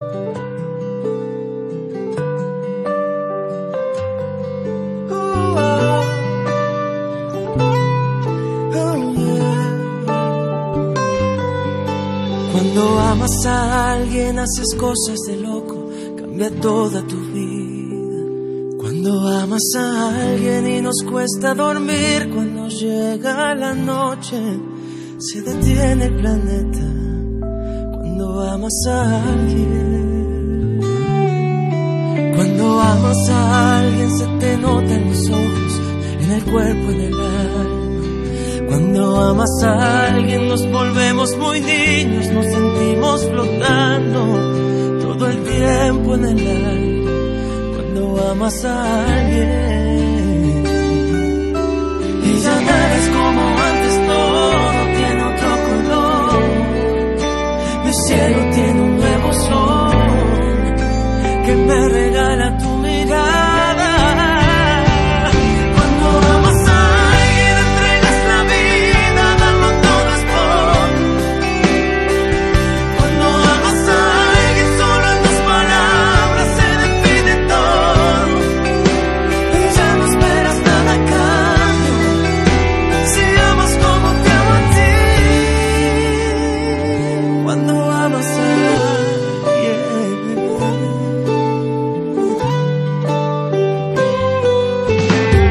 Cuando amas a alguien haces cosas de loco, cambia toda tu vida. Cuando amas a alguien y nos cuesta dormir, cuando llega la noche se detiene el planeta. Cuando amas a alguien, cuando amas a alguien se te nota en los ojos, en el cuerpo, en el alma. Cuando amas a alguien nos volvemos muy niños, nos sentimos flotando todo el tiempo en el aire. Cuando amas a alguien y ya nada es como antes, todo tiene otro color. Mi cielo tiene un nuevo sol que me regala tu mirada.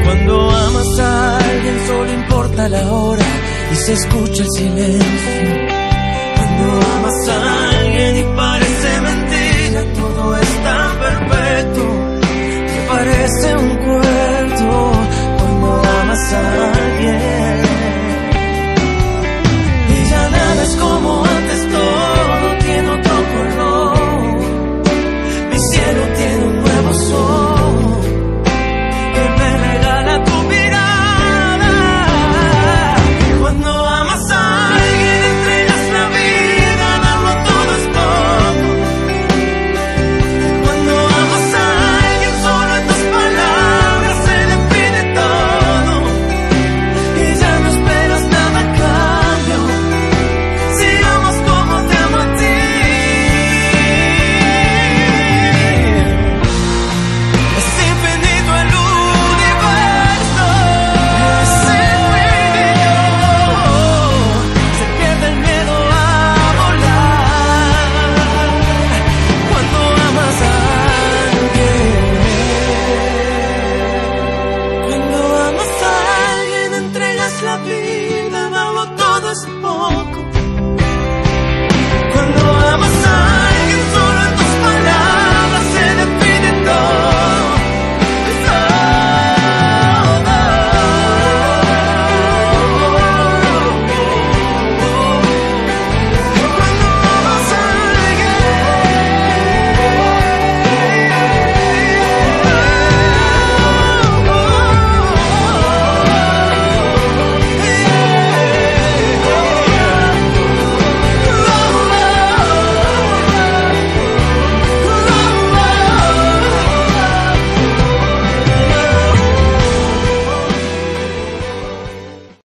La hora y se escucha el silencio.